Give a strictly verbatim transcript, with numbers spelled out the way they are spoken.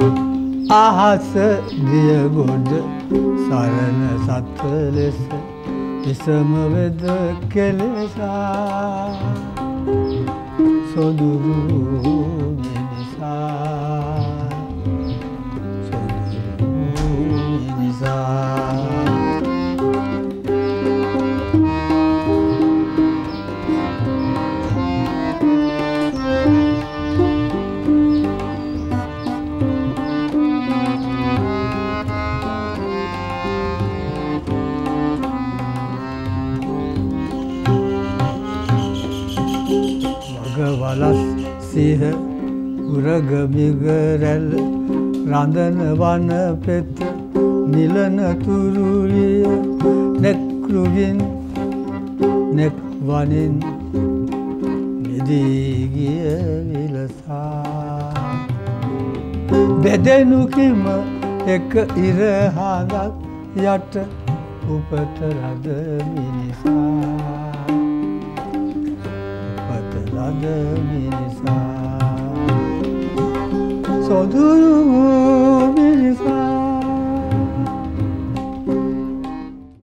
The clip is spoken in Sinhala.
අහස දිය ගොඩ සරණ සත් ලෙස විසම වෙද කෙලෙසා සොදුරු මිනිසා සොදුරු මිනිසා වලස් සිහ උරග මිගරැල් රඳන වන පෙත නිලන තුරුලිය නෙක්රුවින් නෙක් වනින් මිදී ගිය විලසා බෙදෙනු කිම එක ඉර හඳක් යට උපත රද මිනිසා Ada minisa Soduru